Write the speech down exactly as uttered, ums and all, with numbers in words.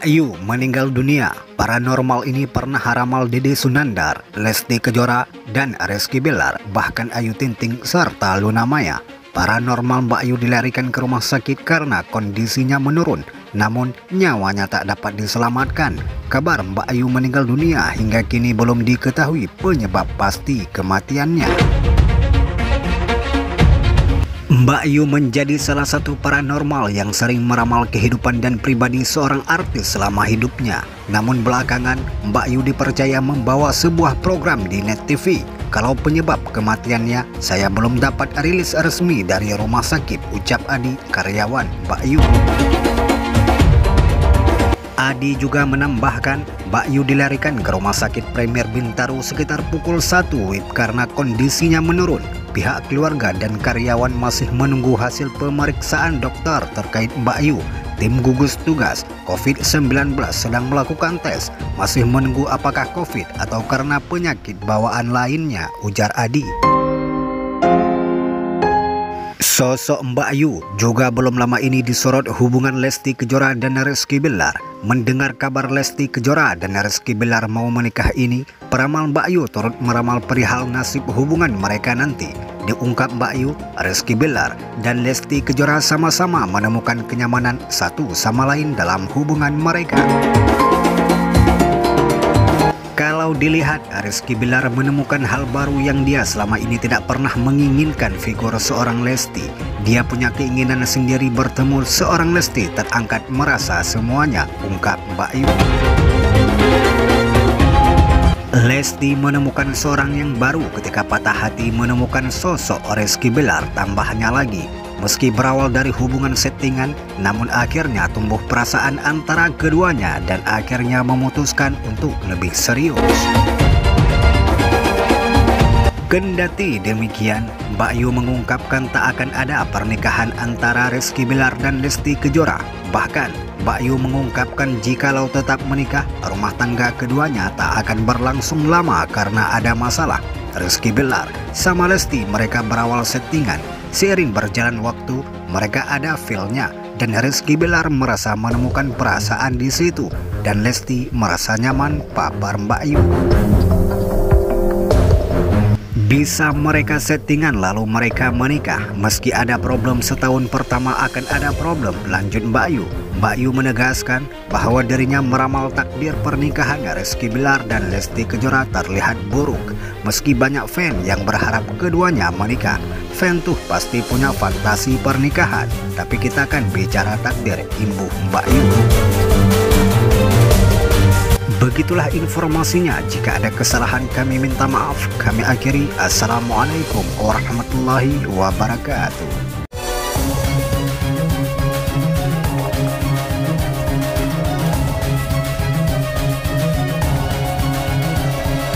Mbak Yu meninggal dunia. Paranormal ini pernah ramal Dede Sunandar, Lesti Kejora, dan Rizky Bilar, bahkan Ayu Ting Ting serta Luna Maya. Paranormal Mbak Yu dilarikan ke rumah sakit karena kondisinya menurun, namun nyawanya tak dapat diselamatkan. Kabar Mbak Yu meninggal dunia hingga kini belum diketahui penyebab pasti kematiannya. Mbak Yu menjadi salah satu paranormal yang sering meramal kehidupan dan pribadi seorang artis selama hidupnya. Namun belakangan, Mbak Yu dipercaya membawa sebuah program di Net T V. Kalau penyebab kematiannya, saya belum dapat rilis resmi dari rumah sakit, ucap Adi, karyawan Mbak Yu. Adi juga menambahkan, Mbak Yu dilarikan ke rumah sakit Premier Bintaro sekitar pukul satu W I B karena kondisinya menurun. Pihak keluarga dan karyawan masih menunggu hasil pemeriksaan dokter terkait Mbak Yu. Tim gugus tugas COVID sembilan belas sedang melakukan tes, masih menunggu apakah COVID atau karena penyakit bawaan lainnya, ujar Adi. Sosok Mbak Yu juga belum lama ini disorot hubungan Lesti Kejora dan Rizky Bilar. Mendengar kabar Lesti Kejora dan Rizky Bilar mau menikah ini, peramal Mbak Yu turut meramal perihal nasib hubungan mereka nanti. Diungkap Mbak Yu, Rizky Bilar dan Lesti Kejora sama-sama menemukan kenyamanan satu sama lain dalam hubungan mereka. Kalau dilihat, Rizky Bilar menemukan hal baru yang dia selama ini tidak pernah menginginkan figur seorang Lesti. Dia punya keinginan sendiri bertemu seorang Lesti terangkat merasa semuanya, ungkap Mbak Yu. Lesti menemukan seorang yang baru ketika patah hati menemukan sosok Rizky Bilar. Tambahnya lagi, meski berawal dari hubungan settingan, namun akhirnya tumbuh perasaan antara keduanya dan akhirnya memutuskan untuk lebih serius. Kendati demikian, Mbak Yu mengungkapkan tak akan ada pernikahan antara Rizky Bilar dan Lesti Kejora. Bahkan, Mbak Yu mengungkapkan jikalau tetap menikah, rumah tangga keduanya tak akan berlangsung lama karena ada masalah. Rizky Bilar sama Lesti mereka berawal settingan. Seiring berjalan waktu, mereka ada feel-nya dan Rizky Bilar merasa menemukan perasaan di situ dan Lesti merasa nyaman, pabar Mbak Yu. Bisa mereka settingan lalu mereka menikah. Meski ada problem setahun pertama akan ada problem, lanjut Mbak Yu. Mbak Yu menegaskan bahwa dirinya meramal takdir pernikahan Rizky Bilar dan Lesti Kejora terlihat buruk. Meski banyak fan yang berharap keduanya menikah, fan tuh pasti punya fantasi pernikahan. Tapi kita kan bicara takdir, imbuh Mbak Yu. Begitulah informasinya. Jika ada kesalahan kami minta maaf. Kami akhiri. Assalamualaikum warahmatullahi wabarakatuh.